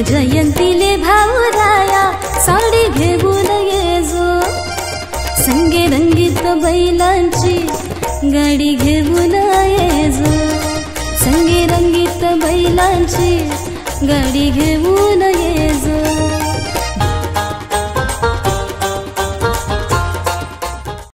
जयंतीले भाऊराया साडी घेऊन येजो संगे रंगीत बैलांची गाडी घेऊन येजो संगे रंगीत बैलांची गाडी घेऊन येजो